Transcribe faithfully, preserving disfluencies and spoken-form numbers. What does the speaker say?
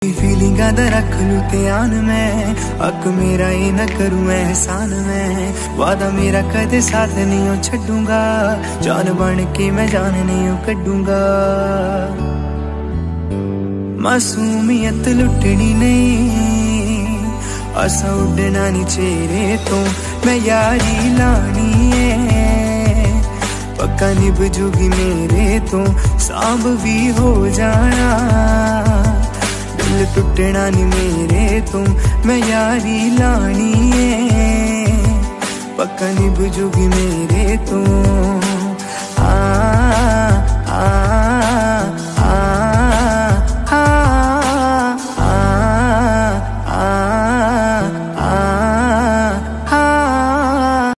फीलिंगा दा रख लू ध्यान में, अक मेरा ये न करूं एहसान में। वादा मेरा कदे साथ नहीं हो छड्डूंगा, जान बन के मैं जान नहीं हो कड्डूंगा। मासूमियत लुटनी नहीं, असा उड़ना नी चेहरे तो, मैं यारी लानी है पक्का निभजूगी मेरे तो। सांभ भी हो जाना, दिल टुटना नी मेरे तो, मैं यारी लानी है पक्का निभजूगी मेरे तो।